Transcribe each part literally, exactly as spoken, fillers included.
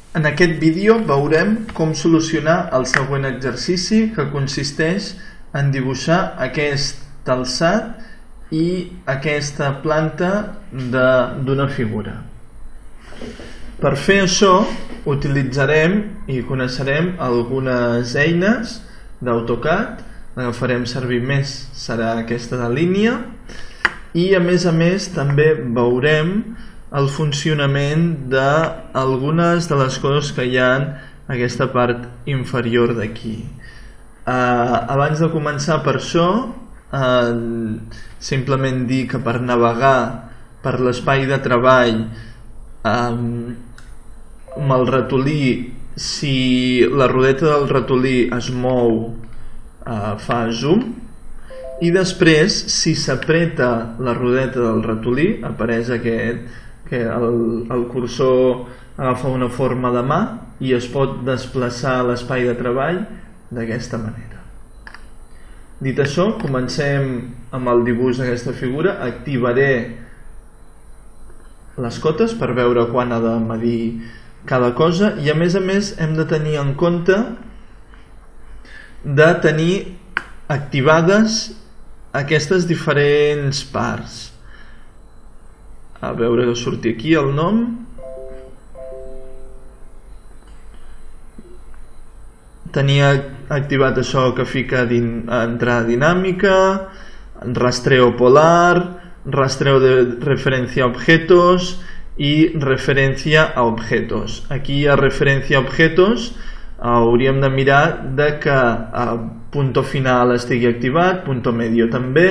En aquest vídeo veurem com solucionar el següent exercici, que consisteix en dibuixar aquest alçat i aquesta planta d'una figura. Per fer això utilitzarem i coneixerem algunes eines d'AutoCAD. La que farem servir més serà aquesta de línia i a més a més també veurem el funcionament d'algunes de les coses que hi ha en aquesta part inferior d'aquí. Uh, abans de començar per això, uh, simplement dir que per navegar per l'espai de treball um, amb el ratolí, si la rodeta del ratolí es mou, uh, fa zoom, i després, si s'apreta la rodeta del ratolí, apareix aquest, que el, el cursor agafa una forma de mà i es pot desplaçar a l'espai de treball d'aquesta manera. Dit això, comencem amb el dibuix d'aquesta figura. Activaré les cotes per veure quan ha de medir cada cosa i a més a més hem de tenir en compte de tenir activades aquestes diferents parts. A veure que surti aquí el nom. Tenia activat això que fica entrada dinàmica, rastreo polar, rastreo de referencia a objetos i referència a objetos. Aquí a referència a objetos hauríem de mirar de que a punto final estigui activat, punto medio també,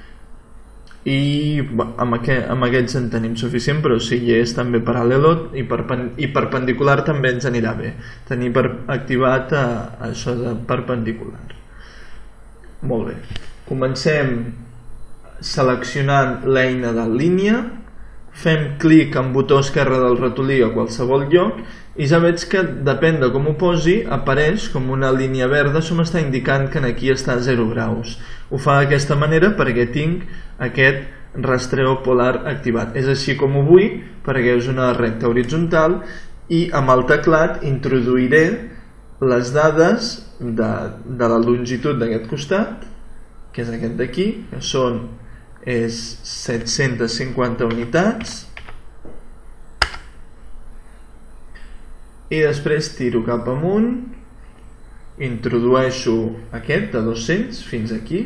i amb, aquest, amb aquests en tenim suficient, però si hi és també paral·lelo i, perpen i perpendicular també ens anirà bé tenir per activat a, a això de perpendicular. Molt bé, comencem seleccionant l'eina de línia, fem clic amb botó esquerre del ratolí a qualsevol lloc i ja veig que depèn de com ho posi apareix com una línia verda. Això m'està indicant que aquí està a zero graus. Ho fa d'aquesta manera perquè tinc aquest rastreo polar activat. És així com ho vull perquè és una recta horitzontal i amb el teclat introduiré les dades de, de la longitud d'aquest costat, que és aquest d'aquí, que són és set-centes cinquanta unitats, i després tiro cap amunt, introdueixo aquest de dos-cents fins aquí,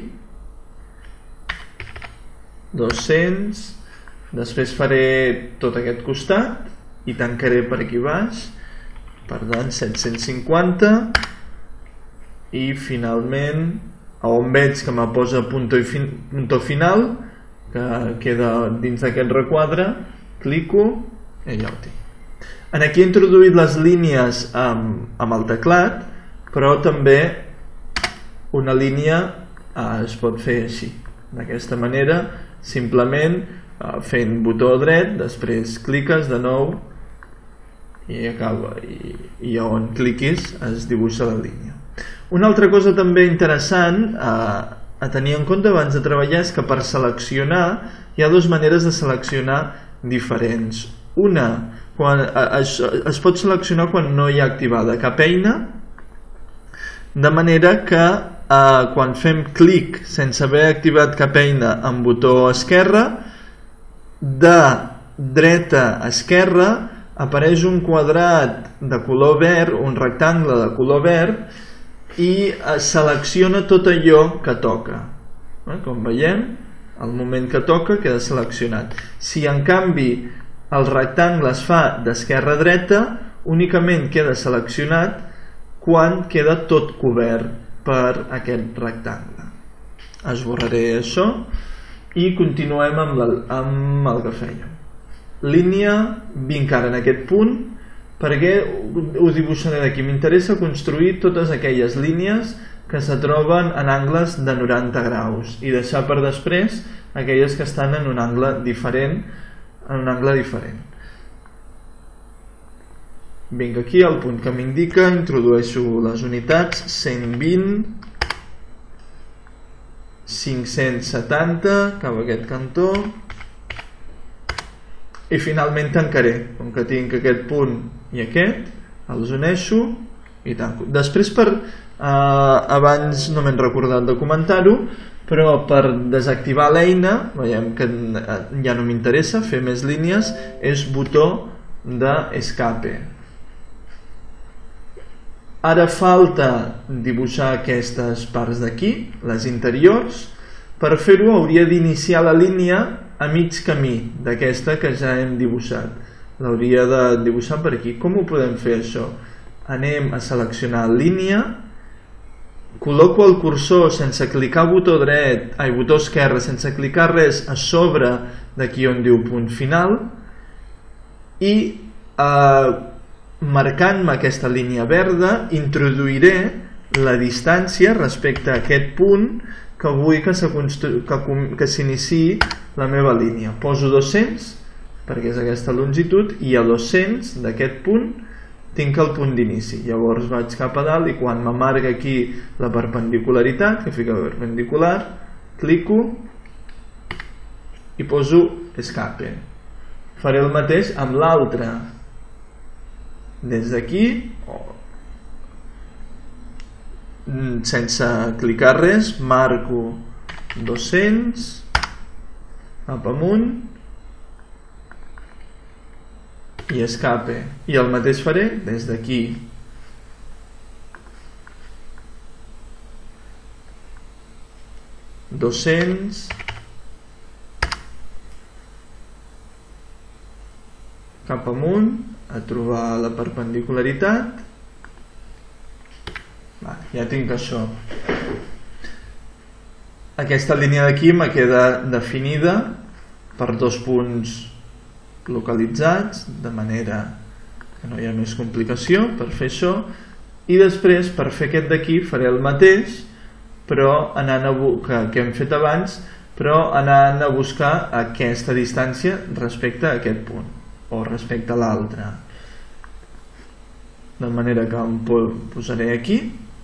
dos-cents, després faré tot aquest costat i tancaré per aquí baix, per tant set-cents cinquanta, i finalment on veig que me posa punto, i fin, punto final, que queda dins d'aquest requadre, clico i ja ho tinc. En aquí he introduït les línies amb, amb el teclat, però també una línia eh, es pot fer així, d'aquesta manera, simplement eh, fent botó dret, després cliques de nou i acaba, i, i on cliquis es dibuixa la línia. Una altra cosa també interessant eh, a tenir en compte abans de treballar és que per seleccionar hi ha dues maneres de seleccionar diferents. Una, quan, es, es pot seleccionar quan no hi ha activada cap eina, de manera que eh, quan fem clic sense haver activat cap eina amb botó esquerre, de dreta a esquerra apareix un quadrat de color verd, un rectangle de color verd, i selecciona tot allò que toca. Com veiem, al moment que toca queda seleccionat. Si en canvi el rectangle es fa d'esquerra a dreta, únicament queda seleccionat quan queda tot cobert per aquest rectangle. Esborraré això i continuem amb, la, amb el que fèiem. Línia, vinc ara en aquest punt, perquè ho dibuixaré d'aquí. M'interessa construir totes aquelles línies que se troben en angles de noranta graus i deixar per després aquelles que estan en un angle diferent, en un angle diferent. Vinc aquí al punt que m'indica, introdueixo les unitats, cent vint, cinc-cents setanta, cap a aquest cantó, i finalment tancaré, com que tinc aquest punt i aquest, els uneixo i tanco. Després, per, eh, abans no m'he recordat de comentar-ho, però per desactivar l'eina, veiem que ja no m'interessa fer més línies, és botó d'escape. Ara falta dibuixar aquestes parts d'aquí, les interiors. Per fer-ho hauria d'iniciar la línia a mig camí d'aquesta que ja hem dibuixat. L'hauria de dibuixar per aquí. Com ho podem fer això? Anem a seleccionar línia, col·loco el cursor sense clicar botó dret, ai, botó esquerre, sense clicar res a sobre d'aquí on diu punt final, i eh, marcant-me aquesta línia verda introduiré la distància respecte a aquest punt que vull que s'iniciï la meva línia. Poso dos-cents perquè és aquesta longitud i a dos-cents d'aquest punt tinc el punt d'inici. Llavors vaig cap a dalt i quan m'amarga aquí la perpendicularitat, que fica perpendicular, clico i poso escape. Faré el mateix amb l'altre. Des d'aquí, sense clicar res, marco dos-cents cap amunt i escape. I el mateix faré des d'aquí. dos-cents cap amunt a trobar la perpendicularitat. Va, ja tinc això. Aquesta línia d'aquí me queda definida per dos punts localitzats, de manera que no hi ha més complicació per fer això, i després per fer aquest d'aquí faré el mateix, però anant a que, que hem fet abans, però anant a buscar aquesta distància respecte a aquest punt o respecte a l'altre, de manera que em posaré aquí,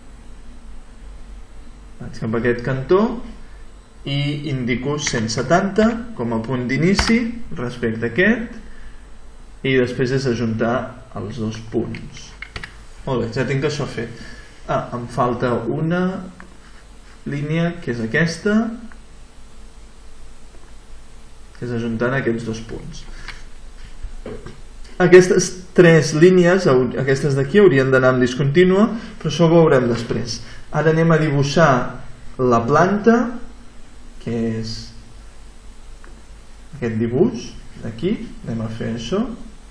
vaig cap a aquest cantó i indico cent setanta com a punt d'inici respecte a aquest i després és ajuntar els dos punts. Molt bé, ja tinc això fet. Ah, em falta una línia que és aquesta, que és ajuntant aquests dos punts. Aquestes tres línies, aquestes d'aquí, haurien d'anar en discontínua, però això ho veurem després. Ara anem a dibuixar la planta, que és aquest dibuix d'aquí. Anem a fer això.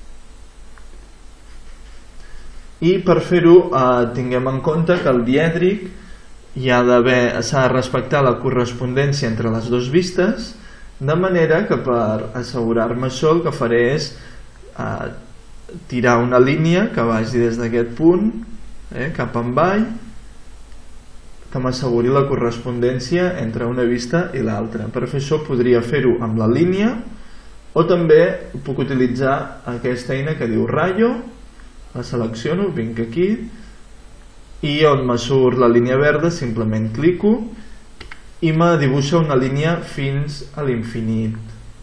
I per fer-ho eh, tinguem en compte que el dièdric hi ha d'haver, s'ha de respectar la correspondència entre les dues vistes, de manera que per assegurar-me això el que faré és eh, tirar una línia que vagi des d'aquest punt eh, cap avall, que m'asseguri la correspondència entre una vista i l'altra. Per fer això podria fer-ho amb la línia o també puc utilitzar aquesta eina que diu rayo, la selecciono, vinc aquí i on me surt la línia verda simplement clico i me dibuixa una línia fins a l'infinit.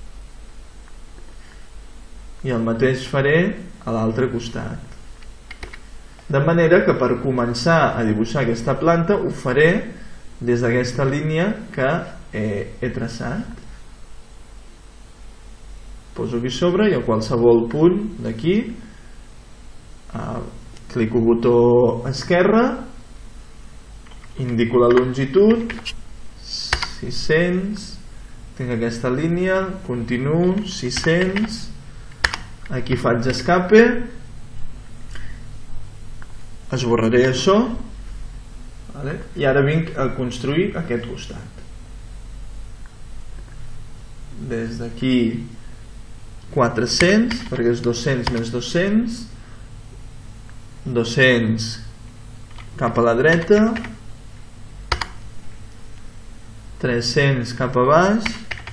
I el mateix faré a l'altre costat. De manera que per començar a dibuixar aquesta planta ho faré des d'aquesta línia que he, he traçat. Poso aquí sobre i a qualsevol punt d'aquí eh, clico botó esquerre, indico la longitud, sis-cents, tinc aquesta línia, continuo, sis-cents, aquí faig escape, esborraré això, vale? I ara vinc a construir aquest costat. Des d'aquí quatre-cents, perquè és dos-cents més dos-cents, dos-cents cap a la dreta, tres-cents cap a baix,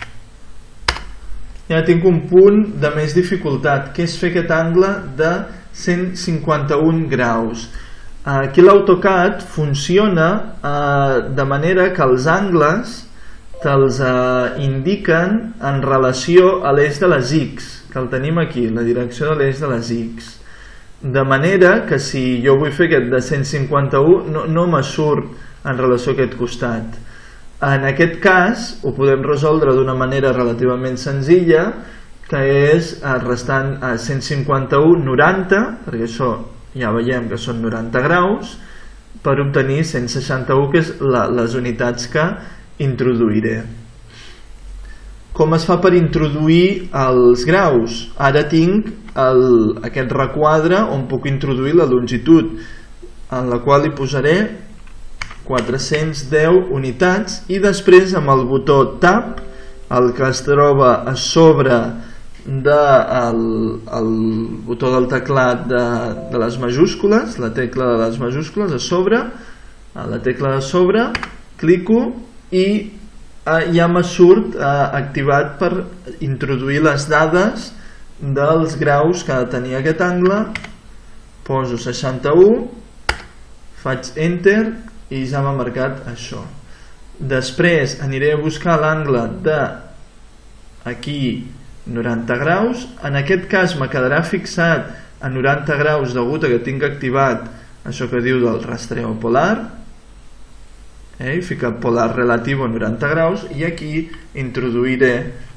i ara tinc un punt de més dificultat, que és fer aquest angle de cent cinquanta-un graus. Aquí l'AutoCAD funciona eh, de manera que els angles te'ls eh, indiquen en relació a l'eix de les X, que el tenim aquí, la direcció de l'eix de les X. De manera que si jo vull fer aquest de cent cinquanta-u no, no me surt en relació a aquest costat. En aquest cas ho podem resoldre d'una manera relativament senzilla, que és restant a cent cinquanta-u noranta, perquè això ja veiem que són noranta graus, per obtenir cent seixanta-u, que és la, les unitats que introduiré. Com es fa per introduir els graus? Ara tinc el, aquest requadre on puc introduir la longitud, en la qual hi posaré quatre-cents deu unitats, i després amb el botó Tab, el que es troba a sobre del el botó del teclat de, de les majúscules, la tecla de les majúscules a sobre, a la tecla de sobre, clico i eh, ja me surt eh, activat per introduir les dades dels graus que ha de tenir aquest angle. Poso seixanta-u, faig Enter i ja m'ha marcat això. Després aniré a buscar l'angle de aquí noranta graus. En aquest cas me quedarà fixat a noranta graus degut a que tinc activat això que diu del rastreo polar, eh? Fica polar relativo a noranta graus, i aquí introduiré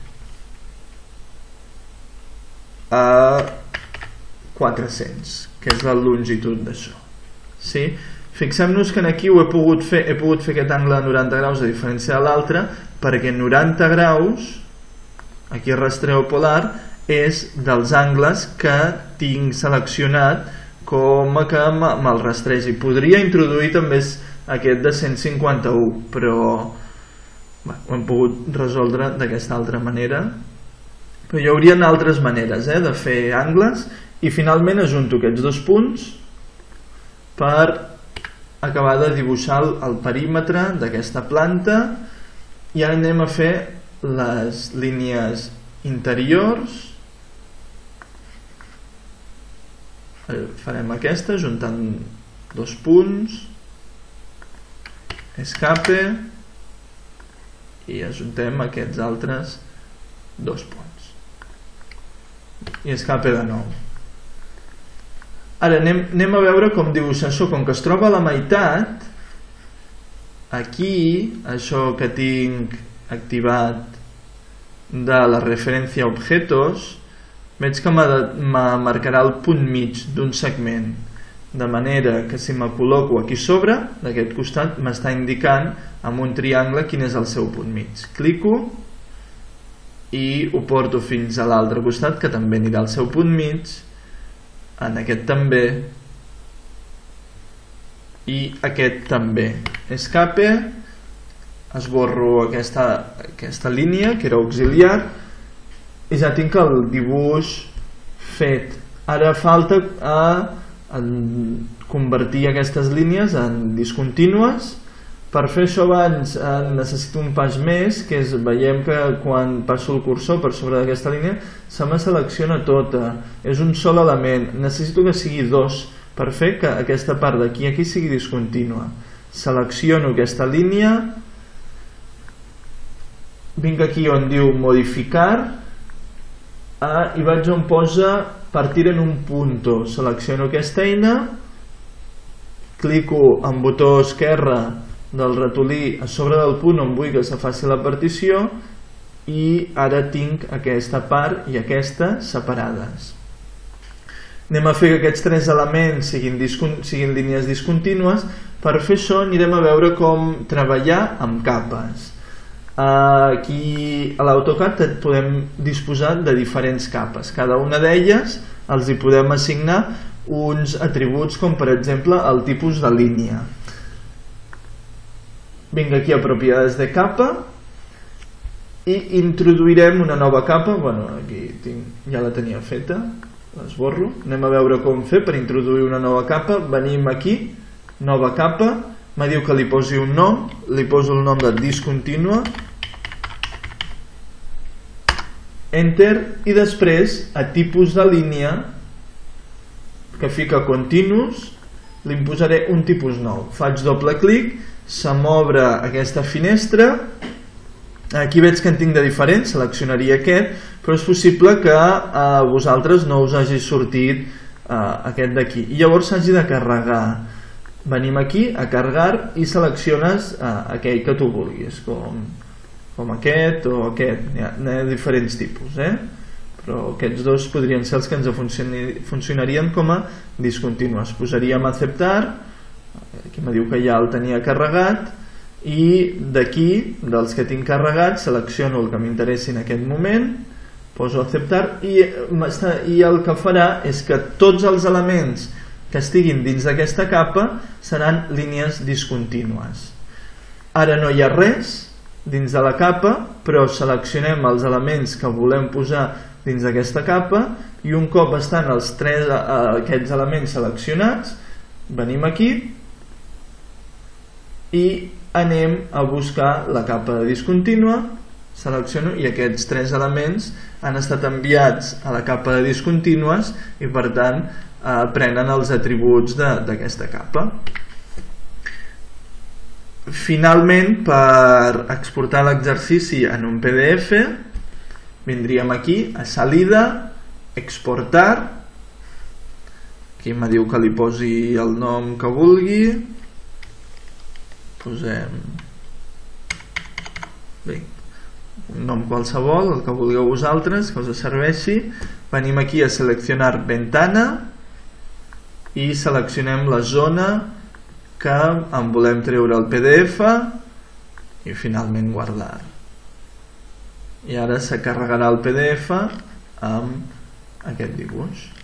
a quatre-cents, que és la longitud d'això. Sí? Fixem-nos que aquí ho he pogut fer, he pogut fer aquest angle de noranta graus a diferència de l'altre, perquè noranta graus, aquí el rastreo polar, és dels angles que tinc seleccionat com a que me'l rastregi. Podria introduir també aquest de cent cinquanta-u, però bé, ho hem pogut resoldre d'aquesta altra manera. Però hi haurien altres maneres eh, de fer angles, i finalment ajunto aquests dos punts per acabar de dibuixar el perímetre d'aquesta planta, i ara anem a fer les línies interiors. Farem aquesta juntant dos punts, escape, i ajuntem aquests altres dos punts i escape de nou. Ara anem, anem a veure com dibuixar això. Com que es troba a la meitat, aquí això que tinc activat de la referència a objetos, veig que me marcarà el punt mig d'un segment, de manera que si me col·loco aquí sobre, d'aquest costat, m'està indicant amb un triangle quin és el seu punt mig. Clico i ho porto fins a l'altre costat, que també anirà al seu punt mig, en aquest també, i aquest també. Escape, esborro aquesta, aquesta línia que era auxiliar, i ja tinc el dibuix fet. Ara falta a, a convertir aquestes línies en discontínues. Per fer això abans eh, necessito un pas més, que és, veiem que quan passo el cursor per sobre d'aquesta línia se me selecciona tota, és un sol element. Necessito que sigui dos per fer que aquesta part d'aquí aquí sigui discontínua. Selecciono aquesta línia, vinc aquí on diu modificar, eh, i vaig on posa partir en un punto. Selecciono aquesta eina, clico amb botó esquerre del ratolí a sobre del punt on vull que se faci la partició, i ara tinc aquesta part i aquesta separades. Anem a fer que aquests tres elements siguin, siguin línies discontínues. Per fer això anirem a veure com treballar amb capes. Aquí a l'AutoCAD podem disposar de diferents capes. Cada una d'elles els hi podem assignar uns atributs, com per exemple el tipus de línia. Vinc aquí a propiedades de capa i introduirem una nova capa. Bueno, aquí tinc, ja la tenia feta, l'esborro. Anem a veure com fer per introduir una nova capa. Venim aquí, nova capa, me diu que li posi un nom, li poso el nom de discontínua, Enter, i després a tipus de línia, que fica continuous, li posaré un tipus nou. Faig doble clic, se m'obre aquesta finestra. Aquí veig que en tinc de diferents, seleccionaria aquest, però és possible que a vosaltres no us hagi sortit uh, aquest d'aquí, i llavors s'hagi de carregar. Venim aquí a carregar i selecciones uh, aquell que tu vulguis, com, com aquest o aquest. N'hi ha, n'hi ha diferents tipus, eh? Però aquests dos podrien ser els que ens funcionarien com a discontinues. Posaríem acceptar, aquí me diu que ja el tenia carregat, i d'aquí, dels que tinc carregat, selecciono el que m'interessi en aquest moment, poso acceptar, i, i el que farà és que tots els elements que estiguin dins d'aquesta capa seran línies discontínues. Ara no hi ha res dins de la capa, però seleccionem els elements que volem posar dins d'aquesta capa, i un cop estan els tres aquests elements seleccionats, venim aquí i anem a buscar la capa de discontínua, selecciono, i aquests tres elements han estat enviats a la capa de discontínues i per tant eh, prenen els atributs d'aquesta capa. Finalment, per exportar l'exercici en un P D F, vindríem aquí a salida, exportar, aquí me diu que li posi el nom que vulgui, posem bé, un nom qualsevol, el que vulgueu vosaltres, que us serveixi. Venim aquí a seleccionar ventana i seleccionem la zona que en volem treure el P D F i finalment guardar. I ara se carregarà el P D F amb aquest dibuix.